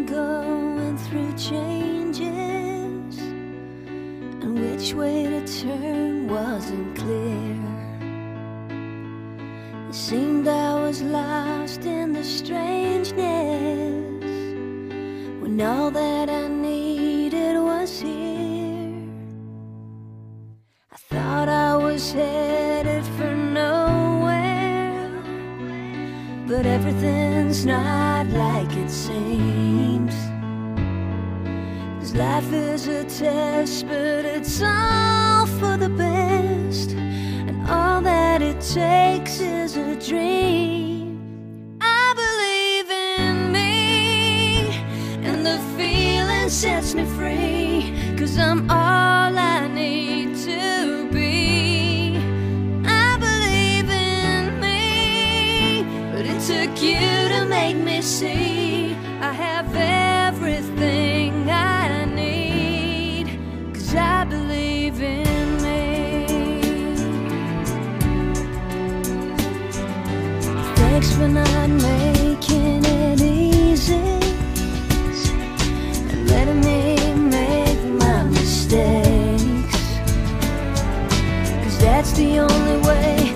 going through changes, and which way to turn wasn't clear. It seemed I was lost in the strangeness, when all that I needed was here. I thought I was headed for nowhere, but everything's not like it seems. 'Cause life is a test, but it's all for the best, and all that it takes is a dream. I believe in me, and the feeling sets me free, 'cause I'm all I need to be. I believe in me, but it took you to make me see I have everything I need, 'cause I believe in me. Thanks for not making it easy and letting me make my mistakes, 'cause that's the only way